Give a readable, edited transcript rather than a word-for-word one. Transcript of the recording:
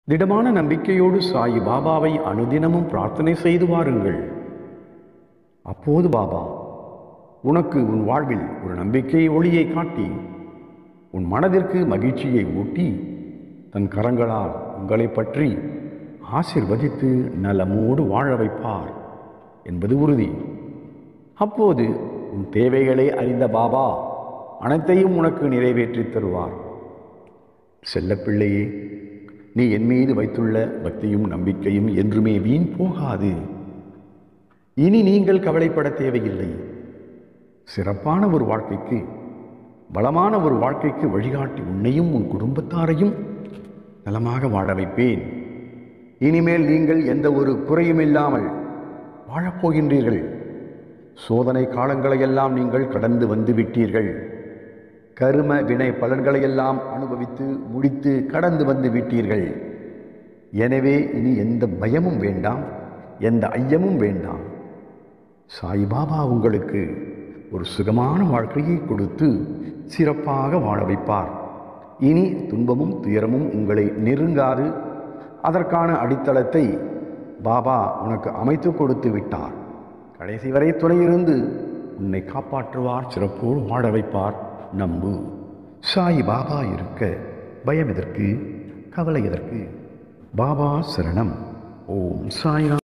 திடமான நம்பிக்கையோடு சாய் பாபாவை அனுதினமும் பிரார்த்தனை செய்து வாருங்கள். அப்போது பாபா உனக்கு உன் வாழ்வில் ஒரு நம்பிக்கை ஒளியை காட்டி உன் மனதிற்கு மகிழ்ச்சியை ஊட்டி தன் கரங்களால் உங்களை பற்றி ஆசிர்வதித்து நலமோடு வாழ வைப்பார் என்பது உறுதி. அப்போது உன் தேவைகளை அறிந்த பாபா அனைத்தையும் உனக்கு நிறைவேற்றி தருவார். செல்லப்பிள்ளையே, நீ என் மீது வைத்துள்ள பக்தியும் நம்பிக்கையும் என்றுமே வீண் போகாது. இனி நீங்கள் கவலைப்பட தேவையில்லை. சிறப்பான ஒரு வாழ்க்கைக்கு, பலமான ஒரு வாழ்க்கைக்கு வழிகாட்டி உன்னையும் உன் குடும்பத்தாரையும் நலமாக வாழ வைப்பேன். இனிமேல் நீங்கள் எந்த ஒரு குறையும் இல்லாமல் வாழப்போகின்றீர்கள். சோதனை காலங்களையெல்லாம் நீங்கள் கடந்து வந்து விட்டீர்கள். கரும வினை பலன்களையெல்லாம் அனுபவித்து முடித்து கடந்து வந்து விட்டீர்கள். எனவே இனி எந்த பயமும் வேண்டாம், எந்த ஐயமும் வேண்டாம். சாய் பாபா உங்களுக்கு ஒரு சுகமான வாழ்க்கையை கொடுத்து சிறப்பாக வாழ வைப்பார். இனி துன்பமும் துயரமும் உங்களை நெருங்காது. அதற்கான அடித்தளத்தை பாபா உனக்கு அமைத்து கொடுத்து விட்டார். கடைசி வரை துணையிருந்து உன்னை காப்பாற்றுவார், சிறப்போடு வாழ வைப்பார். நம்பு. சாய் பாபா இருக்க பயம் எதற்கு, கவலை எதற்கு? பாபா சரணம். ஓம் சாய்ராம்.